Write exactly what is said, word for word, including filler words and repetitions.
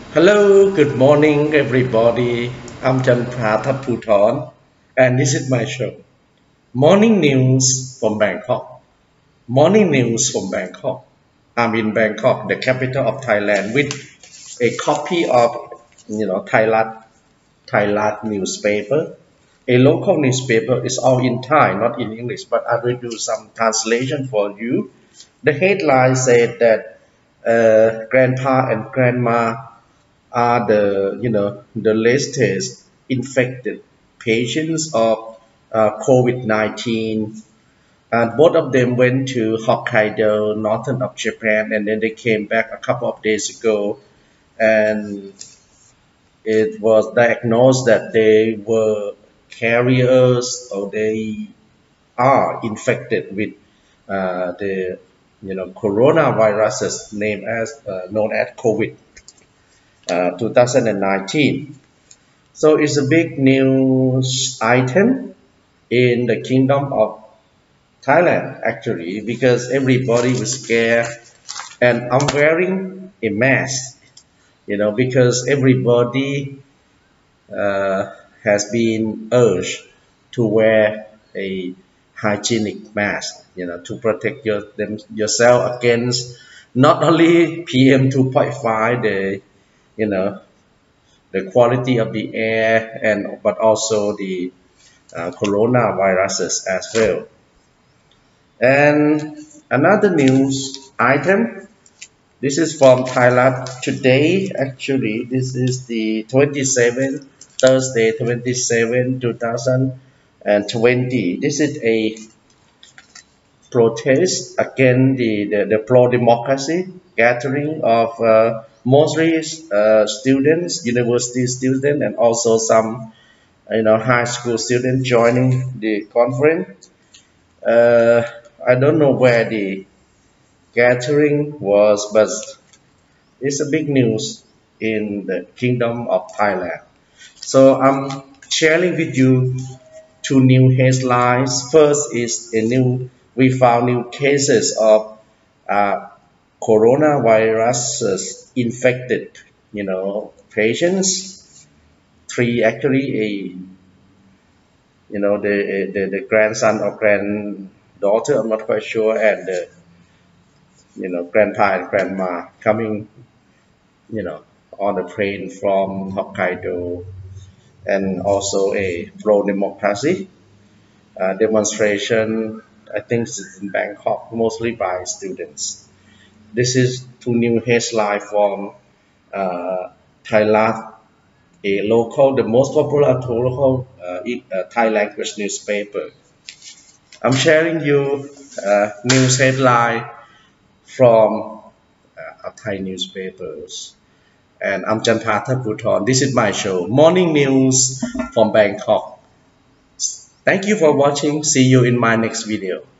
Hello, good morning, everybody. I'm Thairath, and this is my show. Morning news from Bangkok. Morning news from Bangkok. I'm in Bangkok, the capital of Thailand, with a copy of, you know, Thairath, Thairath newspaper. A local newspaper is all in Thai, not in English, but I will do some translation for you. The headline said that uh, grandpa and grandma are the you know the latest infected patients of uh, COVID nineteen, and both of them went to Hokkaido, northern of Japan, and then they came back a couple of days ago, and it was diagnosed that they were carriers or they are infected with uh, the you know coronaviruses named as uh, known as COVID uh, two thousand nineteen. So it's a big news item in the kingdom of Thailand actually because everybody was scared, and I'm wearing a mask, you know, because everybody uh, has been urged to wear a hygienic mask, you know, to protect your, them, yourself against not only P M two point five, the you know the quality of the air, and but also the uh, coronaviruses as well. And another news item. This is from Thailand today. Actually, this is the twenty-seventh, Thursday, twenty-seventh, two thousand twenty. This is a protest against the, the, the pro-democracy gathering of uh, mostly uh, students, university students, and also some you know high school students joining the conference. Uh, I don't know where the gathering was, but it's a big news in the Kingdom of Thailand. So I'm sharing with you two new headlines. First is a new we found new cases of uh, coronavirus infected, you know, patients. Three actually a you know the, the the grandson or granddaughter, I'm not quite sure, and the you know grandpa and grandma coming you know on the plane from Hokkaido, and also a pro-democracy uh, demonstration. I think it's in Bangkok, mostly by students. This is two new headlines from uh, Thairath, a local, the most popular local uh, uh, Thai language newspaper. I'm sharing you uh, news headline from uh, Thai newspapers. And I'm Thairath. This is my show, Morning News from Bangkok. Thank you for watching. See you in my next video.